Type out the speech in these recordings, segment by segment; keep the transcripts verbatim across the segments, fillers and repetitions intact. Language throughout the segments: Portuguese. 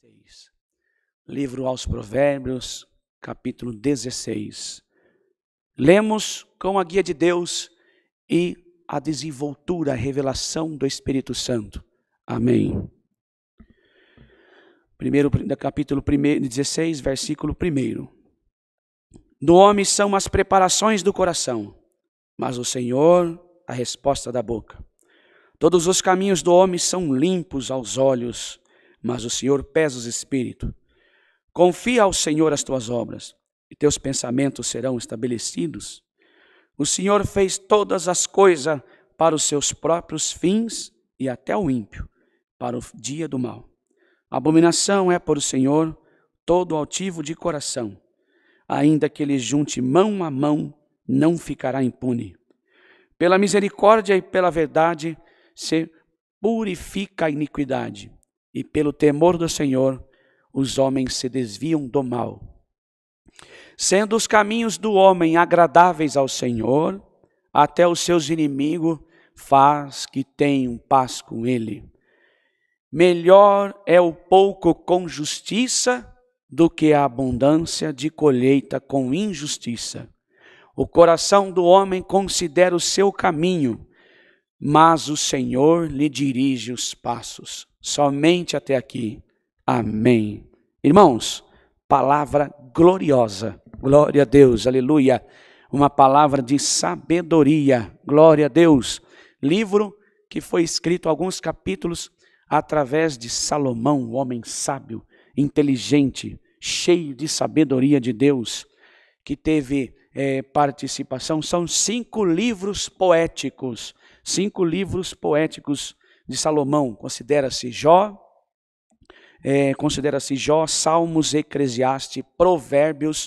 dezesseis. Livro aos Provérbios, capítulo dezesseis. Lemos com a guia de Deus e a desenvoltura, a revelação do Espírito Santo. Amém. Primeiro, capítulo dezesseis, versículo um. Do homem são as preparações do coração, mas o Senhor a resposta da boca. Todos os caminhos do homem são limpos aos olhos, mas o Senhor pesa os espíritos. Confia ao Senhor as tuas obras, e teus pensamentos serão estabelecidos. O Senhor fez todas as coisas para os seus próprios fins, e até o ímpio, para o dia do mal. A abominação é por o Senhor todo altivo de coração. Ainda que ele junte mão a mão, não ficará impune. Pela misericórdia e pela verdade se purifica a iniquidade, e pelo temor do Senhor os homens se desviam do mal. Sendo os caminhos do homem agradáveis ao Senhor, até os seus inimigos faz que tenham paz com ele. Melhor é o pouco com justiça do que a abundância de colheita com injustiça. O coração do homem considera o seu caminho, mas o Senhor lhe dirige os passos. Somente até aqui. Amém. Irmãos, palavra gloriosa. Glória a Deus, aleluia. Uma palavra de sabedoria. Glória a Deus. Livro que foi escrito alguns capítulos através de Salomão, um homem sábio, inteligente, cheio de sabedoria de Deus, que teve é, participação. São cinco livros poéticos. Cinco livros poéticos de Salomão. Considera-se Jó, é, considera-se Jó, Salmos, Eclesiastes, Provérbios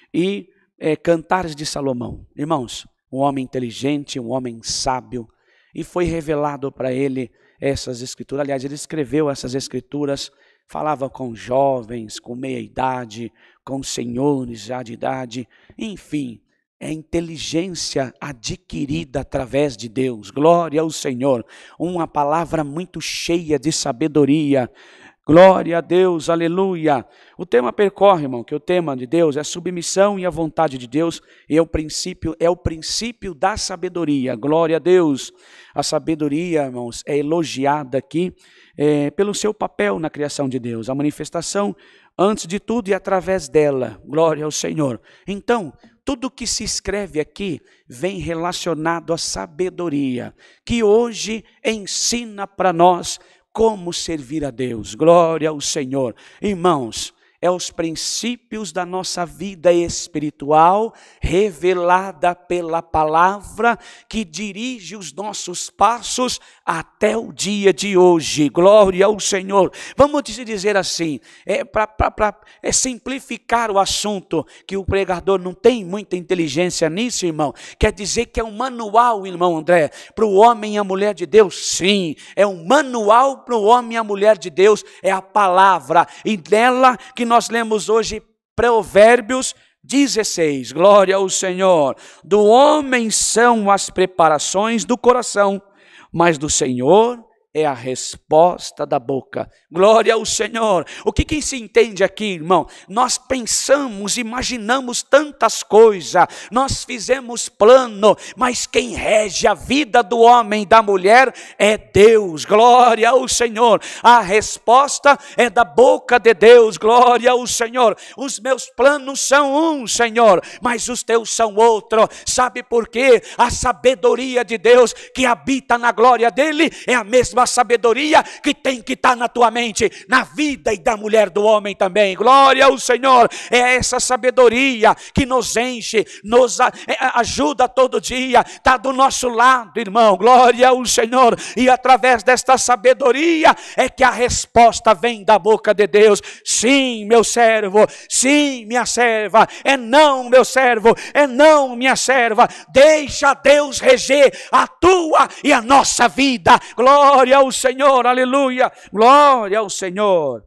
e é, Cantares de Salomão. Irmãos, um homem inteligente, um homem sábio, e foi revelado para ele essas escrituras. Aliás, ele escreveu essas escrituras, falava com jovens, com meia idade, com senhores já de idade, enfim. É inteligência adquirida através de Deus. Glória ao Senhor. Uma palavra muito cheia de sabedoria. Glória a Deus, aleluia. O tema percorre, irmão, que o tema de Deus é submissão e a vontade de Deus. E é o princípio, é o princípio da sabedoria. Glória a Deus. A sabedoria, irmãos, é elogiada aqui é, pelo seu papel na criação de Deus. A manifestação, antes de tudo e através dela. Glória ao Senhor. Então, tudo que se escreve aqui vem relacionado à sabedoria, que hoje ensina para nós como servir a Deus. Glória ao Senhor. Irmãos, é os princípios da nossa vida espiritual, revelada pela palavra, que dirige os nossos passos até o dia de hoje. Glória ao Senhor. Vamos dizer assim, é, para é simplificar o assunto, que o pregador não tem muita inteligência nisso, irmão. Quer dizer que é um manual, irmão André, para o homem e a mulher de Deus? Sim, é um manual para o homem e a mulher de Deus, é a palavra, e dela que nós Nós lemos hoje Provérbios dezesseis, glória ao Senhor. Do homem são as preparações do coração, mas do Senhor é a resposta da boca. Glória ao Senhor. O que, que se entende aqui, irmão? Nós pensamos, imaginamos tantas coisas, nós fizemos plano, mas quem rege a vida do homem e da mulher é Deus. Glória ao Senhor. A resposta é da boca de Deus. Glória ao Senhor. Os meus planos são um, Senhor, mas os teus são outro. Sabe por quê? A sabedoria de Deus que habita na glória dele é a mesma sabedoria que tem que estar na tua mente, na vida e da mulher do homem também. Glória ao Senhor. É essa sabedoria que nos enche, nos ajuda todo dia, está do nosso lado, irmão. Glória ao Senhor. E através desta sabedoria é que a resposta vem da boca de Deus. Sim, meu servo. Sim, minha serva. É não, meu servo. É não, minha serva. Deixa Deus reger a tua e a nossa vida. Glória ao Senhor, aleluia, glória ao Senhor.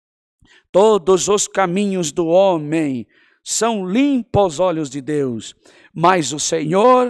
Todos os caminhos do homem são limpos aos olhos de Deus, mas o Senhor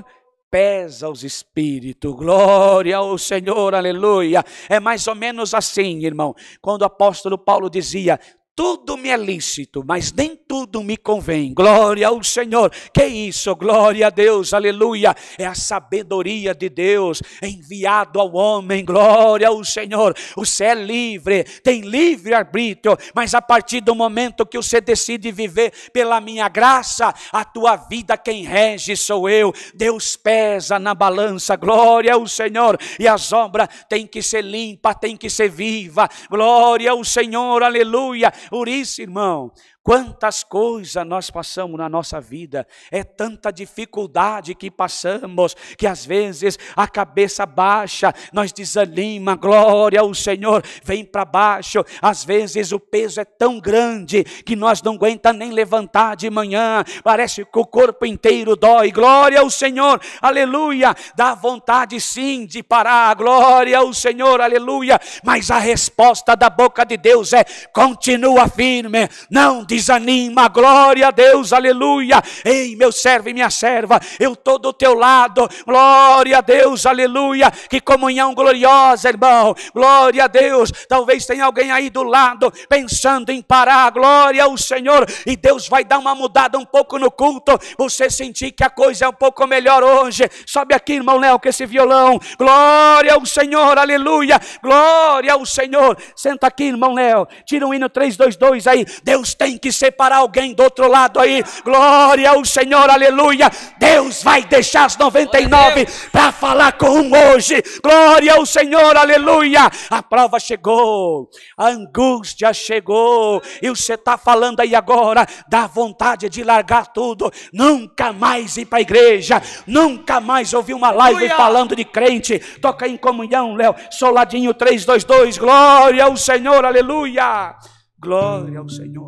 pesa os espíritos. Glória ao Senhor, aleluia. É mais ou menos assim, irmão, quando o apóstolo Paulo dizia: tudo me é lícito, mas nem tudo me convém. Glória ao Senhor. Que isso? Glória a Deus, aleluia. É a sabedoria de Deus enviado ao homem. Glória ao Senhor. Você é livre, tem livre arbítrio, mas a partir do momento que você decide viver pela minha graça, a tua vida quem rege sou eu. Deus pesa na balança. Glória ao Senhor. E as obras têm que ser limpas, têm que ser viva. Glória ao Senhor, aleluia. Por isso, irmão, quantas coisas nós passamos na nossa vida, é tanta dificuldade que passamos, que às vezes a cabeça baixa, nós desanima, glória ao Senhor, vem para baixo, às vezes o peso é tão grande, que nós não aguentamos nem levantar de manhã, parece que o corpo inteiro dói, glória ao Senhor, aleluia, dá vontade sim de parar, glória ao Senhor, aleluia, mas a resposta da boca de Deus é: continua firme, não desanima, glória a Deus, aleluia. Ei, meu servo e minha serva, eu estou do teu lado, glória a Deus, aleluia. Que comunhão gloriosa, irmão, glória a Deus. Talvez tenha alguém aí do lado pensando em parar, glória ao Senhor, e Deus vai dar uma mudada um pouco no culto, você sentir que a coisa é um pouco melhor hoje. Sobe aqui, irmão Léo, com esse violão, glória ao Senhor, aleluia, glória ao Senhor. Senta aqui, irmão Léo, tira o hino três dois dois aí. Deus tem que separar alguém do outro lado aí, glória ao Senhor, aleluia. Deus vai deixar as noventa e nove para falar com um hoje, glória ao Senhor, aleluia. A prova chegou, a angústia chegou, e você está falando aí agora, dá vontade de largar tudo, nunca mais ir para a igreja, nunca mais ouvir uma live aleluia. Falando de crente. Toca em comunhão, Léo, soladinho três dois dois, glória ao Senhor, aleluia, glória ao Senhor.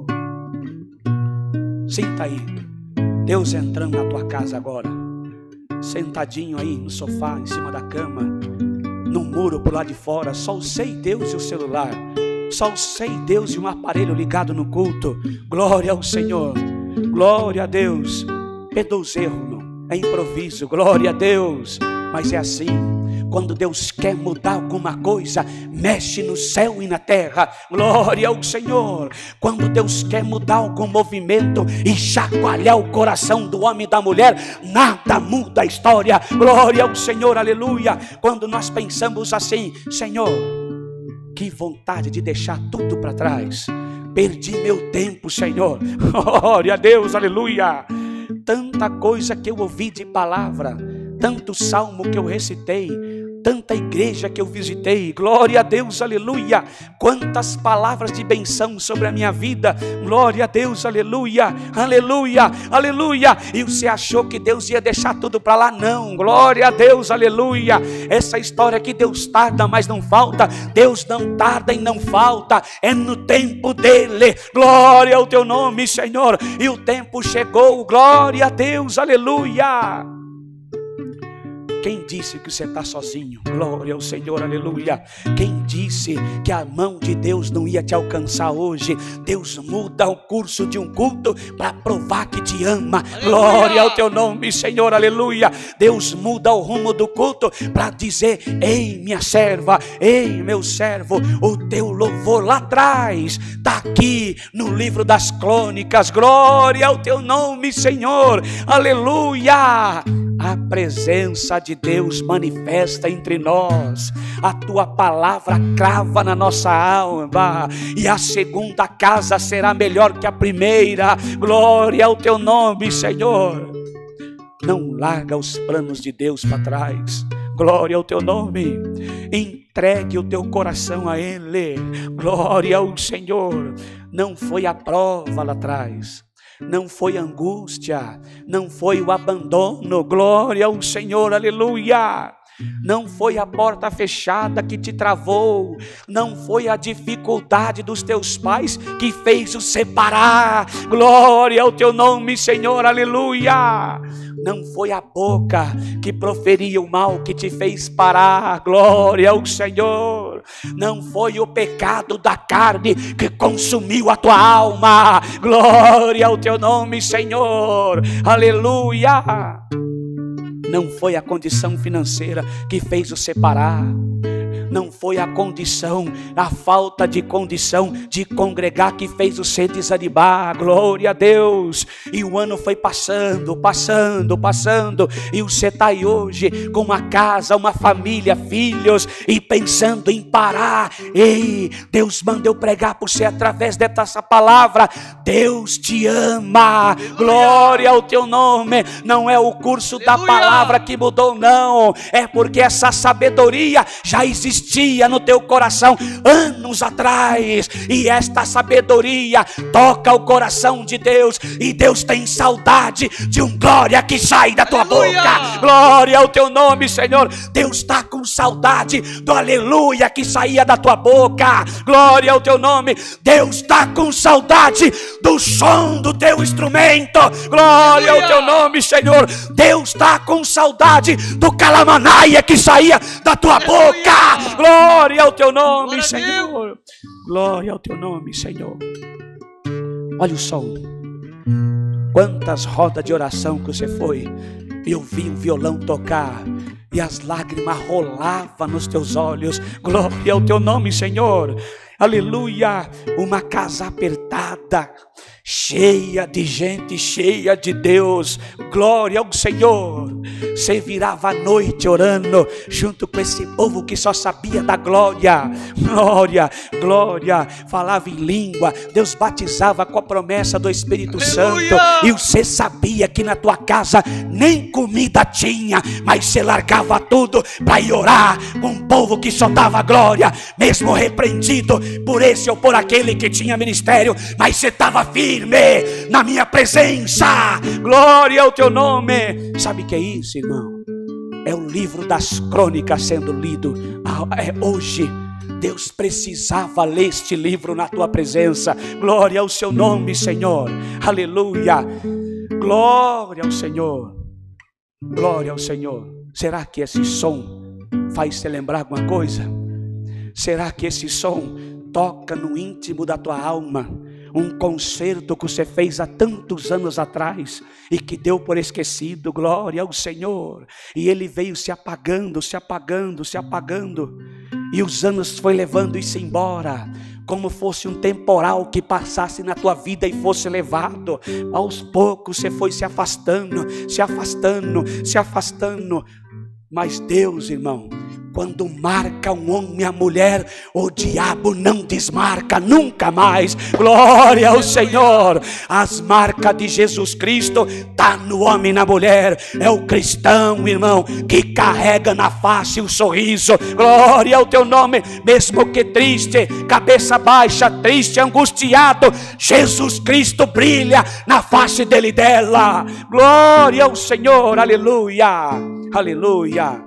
Sinta aí, Deus entrando na tua casa agora, sentadinho aí no sofá, em cima da cama, no muro por lá de fora, só o sei Deus e o celular, só o sei Deus e um aparelho ligado no culto, glória ao Senhor, glória a Deus. Perdoa os erros, irmão, é improviso, glória a Deus, mas é assim. Quando Deus quer mudar alguma coisa, mexe no céu e na terra, glória ao Senhor. Quando Deus quer mudar algum movimento e chacoalhar o coração do homem e da mulher, nada muda a história, glória ao Senhor, aleluia. Quando nós pensamos assim: Senhor, que vontade de deixar tudo para trás, perdi meu tempo, Senhor, glória a Deus, aleluia. Tanta coisa que eu ouvi de palavra, tanto salmo que eu recitei, tanta igreja que eu visitei, glória a Deus, aleluia. Quantas palavras de benção sobre a minha vida, glória a Deus, aleluia, aleluia, aleluia. E você achou que Deus ia deixar tudo para lá? Não, glória a Deus, aleluia. Essa história que Deus tarda, mas não falta, Deus não tarda e não falta, é no tempo dele, glória ao teu nome, Senhor. E o tempo chegou, glória a Deus, aleluia. Quem disse que você está sozinho? Glória ao Senhor, aleluia. Quem disse que a mão de Deus não ia te alcançar hoje? Deus muda o curso de um culto para provar que te ama, aleluia. Glória ao teu nome, Senhor, aleluia. Deus muda o rumo do culto para dizer: ei, minha serva, ei, meu servo, o teu louvor lá atrás está aqui no livro das crônicas, glória ao teu nome, Senhor, aleluia. A presença de Deus manifesta entre nós, a tua palavra crava na nossa alma, e a segunda casa será melhor que a primeira, glória ao teu nome, Senhor. Não larga os planos de Deus para trás, glória ao teu nome. Entregue o teu coração a Ele, glória ao Senhor. Não foi a prova lá atrás, não foi angústia, não foi o abandono, glória ao Senhor, aleluia. Não foi a porta fechada que te travou, não foi a dificuldade dos teus pais que fez os separar, glória ao teu nome, Senhor, aleluia. Não foi a boca que proferia o mal que te fez parar, glória ao Senhor. Não foi o pecado da carne que consumiu a tua alma, glória ao teu nome, Senhor, aleluia. Não foi a condição financeira que fez você parar. Não foi a condição, a falta de condição de congregar que fez você desanimar. Glória a Deus. E o ano foi passando, passando, passando. E você está aí hoje com uma casa, uma família, filhos, e pensando em parar. Ei, Deus mandou pregar por você através dessa palavra. Deus te ama. Glória ao teu nome. Não é o curso da palavra que mudou, não. É porque essa sabedoria já existe no teu coração anos atrás, e esta sabedoria toca o coração de Deus, e Deus tem saudade de um glória que sai da tua aleluia. Boca. Glória ao teu nome, Senhor. Deus está com saudade do aleluia que saía da tua boca. Glória ao teu nome. Deus está com saudade do som do teu instrumento. Glória aleluia. Ao teu nome, Senhor. Deus está com saudade do calamanaia que saía da tua aleluia. Boca. Glória ao teu nome, glória Senhor. Glória ao teu nome, Senhor. Olha o som. Quantas rodas de oração que você foi. Eu vi o violão tocar e as lágrimas rolavam nos teus olhos. Glória ao teu nome, Senhor. Aleluia. Uma casa apertada, cheia de gente, cheia de Deus. Glória ao Senhor. Você virava a noite orando junto com esse povo que só sabia da glória. Glória, glória. Falava em língua. Deus batizava com a promessa do Espírito aleluia. Santo. E você sabia que na tua casa nem comida tinha, mas você largava tudo para ir orar com um povo que só dava glória, mesmo repreendido por esse ou por aquele que tinha ministério, mas você estava firme na minha presença. Glória ao teu nome. Sabe o que é isso, irmão? É o livro das crônicas sendo lido é hoje. Deus precisava ler este livro na tua presença. Glória ao seu nome, Senhor. Aleluia. Glória ao Senhor. Glória ao Senhor. Será que esse som faz você lembrar alguma coisa? Será que esse som toca no íntimo da tua alma? Um concerto que você fez há tantos anos atrás e que deu por esquecido. Glória ao Senhor. E ele veio se apagando, se apagando, se apagando. E os anos foi levando isso embora, como fosse um temporal que passasse na tua vida e fosse levado. Aos poucos você foi se afastando, se afastando, se afastando. Mas Deus, irmão, quando marca um homem e a mulher, o diabo não desmarca nunca mais. Glória ao Senhor. As marcas de Jesus Cristo tá no homem e na mulher. É o cristão, irmão, que carrega na face o sorriso. Glória ao teu nome. Mesmo que triste, cabeça baixa, triste, angustiado, Jesus Cristo brilha na face dele e dela. Glória ao Senhor. Aleluia. Aleluia.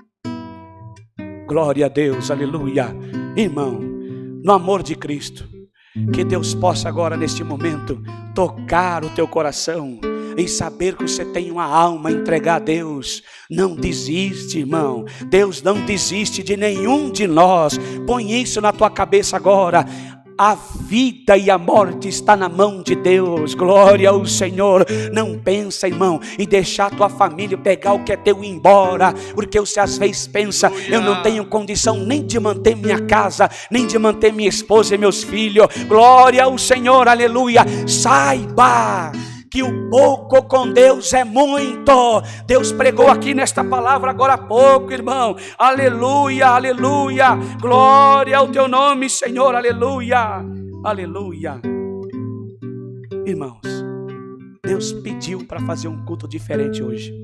Glória a Deus, aleluia. Irmão, no amor de Cristo, que Deus possa agora neste momento tocar o teu coração e saber que você tem uma alma a entregar a Deus. Não desiste, irmão. Deus não desiste de nenhum de nós. Põe isso na tua cabeça agora. A vida e a morte está na mão de Deus. Glória ao Senhor. Não pensa, irmão, em deixar a tua família pegar o que é teu e ir embora, porque você às vezes pensa: eu não tenho condição nem de manter minha casa, nem de manter minha esposa e meus filhos. Glória ao Senhor, aleluia. Saiba que o pouco com Deus é muito. Deus pregou aqui nesta palavra agora há pouco, irmão. Aleluia, aleluia. Glória ao teu nome, Senhor. Aleluia, aleluia. Irmãos, Deus pediu para fazer um culto diferente hoje.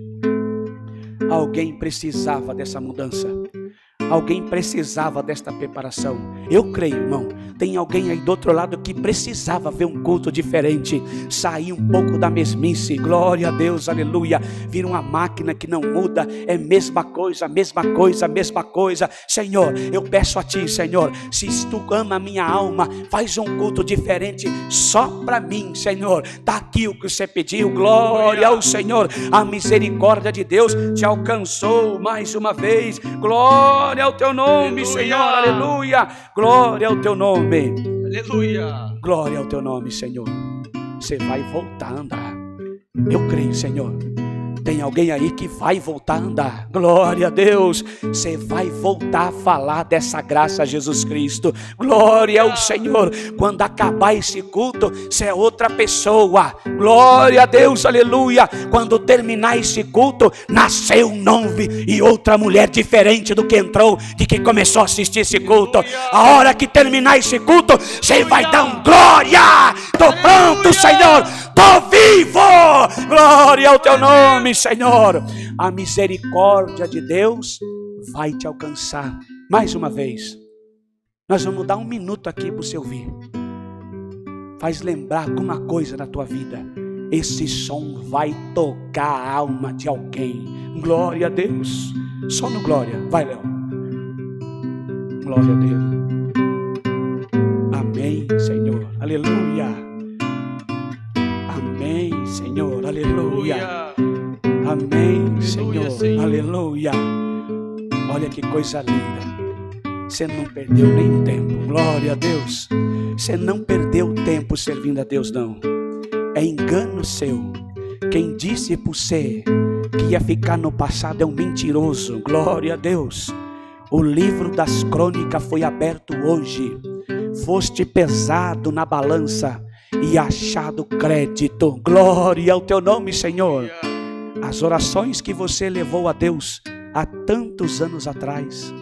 Alguém precisava dessa mudança. Alguém precisava desta preparação. Eu creio, irmão, tem alguém aí do outro lado que precisava ver um culto diferente, sair um pouco da mesmice. Glória a Deus, aleluia. Vira uma máquina que não muda, é mesma coisa, mesma coisa, mesma coisa. Senhor, eu peço a ti, Senhor, se tu ama a minha alma, faz um culto diferente só para mim, Senhor. Está aqui o que você pediu. Glória ao Senhor. A misericórdia de Deus te alcançou mais uma vez. Glória ao teu nome, aleluia. Senhor, aleluia. Glória ao teu nome, aleluia. Glória ao teu nome, Senhor. Você vai voltar a andar. Eu creio, Senhor, Tem alguém aí que vai voltar a andar. Glória a Deus. Você vai voltar a falar dessa graça a Jesus Cristo. Glória ao Senhor. Quando acabar esse culto, você é outra pessoa. Glória a Deus, aleluia. Quando terminar esse culto, nasceu um novo e outra mulher diferente do que entrou, de que começou a assistir esse culto. A hora que terminar esse culto, você vai dar um glória. Tô pronto, Senhor. Tô vivo. Glória ao teu nome, Senhor. A misericórdia de Deus vai te alcançar. Mais uma vez, nós vamos dar um minuto aqui para você ouvir. Faz lembrar alguma coisa da tua vida. Esse som vai tocar a alma de alguém. Glória a Deus. Só no glória. Vai, Léo. Glória a Deus. Amém, Senhor. Aleluia. Amém, Senhor. Aleluia. Amém, Senhor. Aleluia. Olha que coisa linda. Você não perdeu nem tempo. Glória a Deus. Você não perdeu tempo servindo a Deus, não. É engano seu. Quem disse por você que ia ficar no passado é um mentiroso. Glória a Deus. O livro das crônicas foi aberto hoje. Foste pesado na balança e achado crédito. Glória ao teu nome, Senhor. As orações que você levou a Deus há tantos anos atrás,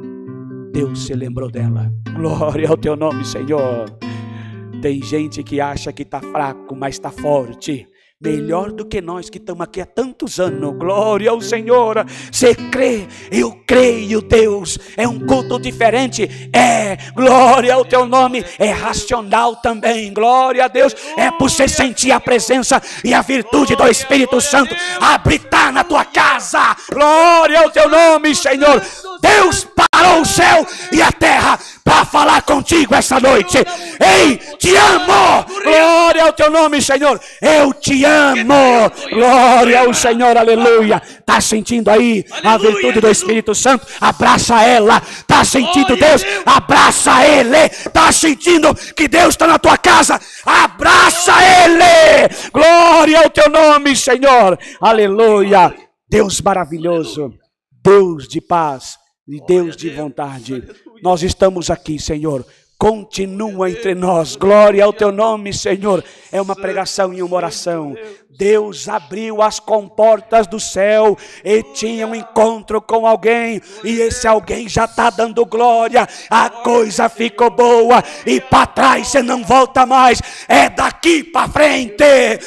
Deus se lembrou dela. Glória ao teu nome, Senhor. Tem gente que acha que está fraco, mas está forte. Melhor do que nós que estamos aqui há tantos anos. Glória ao Senhor. Você crê? Eu creio, Deus. É um culto diferente. É, glória ao teu nome. É racional também. Glória a Deus. É por você sentir a presença e a virtude do Espírito Santo habitar na tua casa. Glória ao teu nome, Senhor. Deus parou o céu e a terra para falar contigo essa noite. Ei, te amo. Glória ao teu nome, Senhor. Eu te amo. Glória ao Senhor, aleluia. Tá sentindo aí a virtude do Espírito Santo? Abraça ela. Tá sentindo Deus? Abraça ele. Tá sentindo que Deus está na tua casa? Abraça ele. Glória ao teu nome, Senhor. Aleluia. Deus maravilhoso. Deus de paz e Deus de vontade. Nós estamos aqui, Senhor. Continua entre nós. Glória ao teu nome, Senhor. É uma pregação e uma oração. Deus abriu as comportas do céu e tinha um encontro com alguém. E esse alguém já está dando glória. A coisa ficou boa. E para trás você não volta mais. É daqui para frente.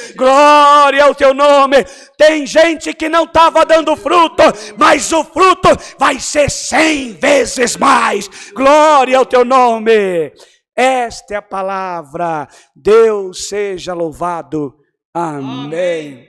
Glória ao teu nome. Tem gente que não estava dando fruto, mas o fruto vai ser cem vezes mais. Glória ao teu nome. Esta é a palavra. Deus seja louvado. Amém.